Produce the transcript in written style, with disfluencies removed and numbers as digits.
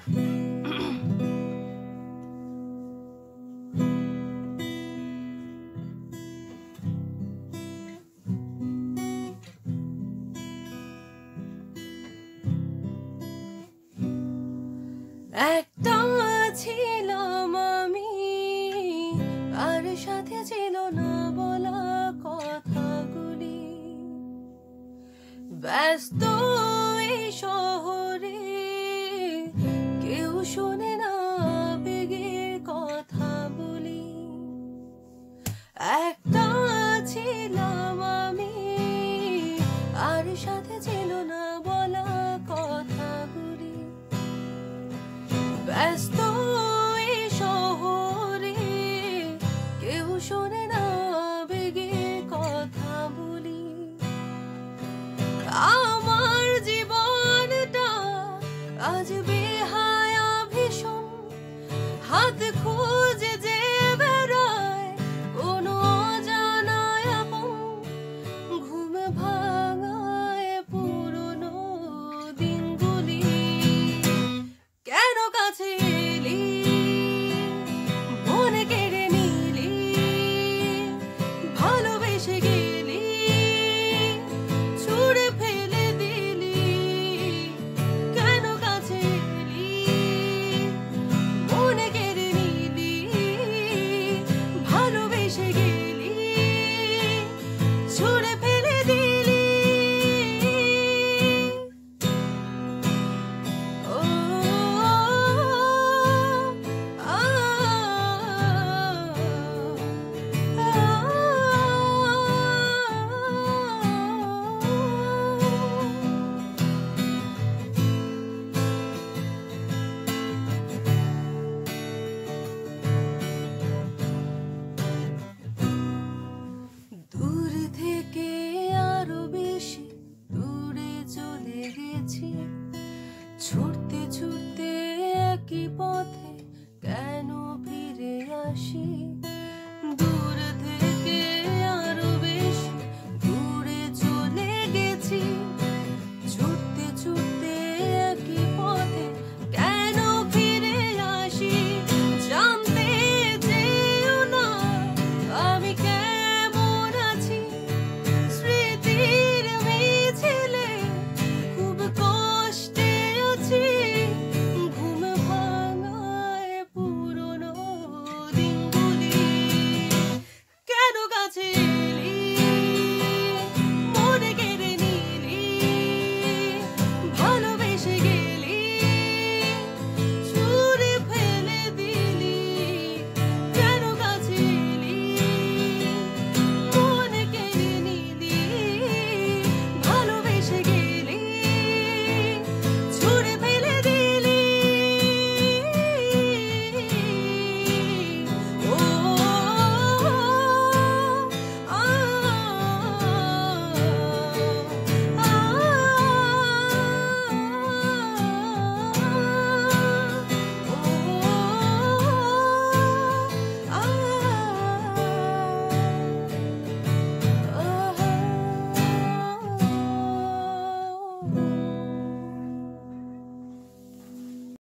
একটা ছিলাম আমি, আর সাথে ছিল না বলা কথাগুলি। ব্যস্ত এই শহরে কেউ শোনে না আবেগের কথা বলি। একটা ছিলাম আমি, আর সাথে ছিল না বলা কথাগুলি। ব্যস্ত এই শহরে কেউ শোনে না আবেগের কথা বলি। আমার জীবনটা আজ বেহায়া ভীষণ, হাত খুঁজে যে বেড়ায় কোনো অজানায় আপন। ঘুম ভাঙায় পুরনো দিনগুলি। কেন কাছে এলি, মনে কেড়ে নিলি, ভালোবেসে গেলি, ছুঁড়ে ফেলে দিলি। কেন কাছে এলি, মনে কেড়ে নিলি, ভালোবেসে গেলি, ছুঁড়ে ফেলে দিলি। ও দূর থেকে আরো বেশি দূরে চলে গেছি, ছুটতে ছুটতে একই পথে কেন ফিরে আসি।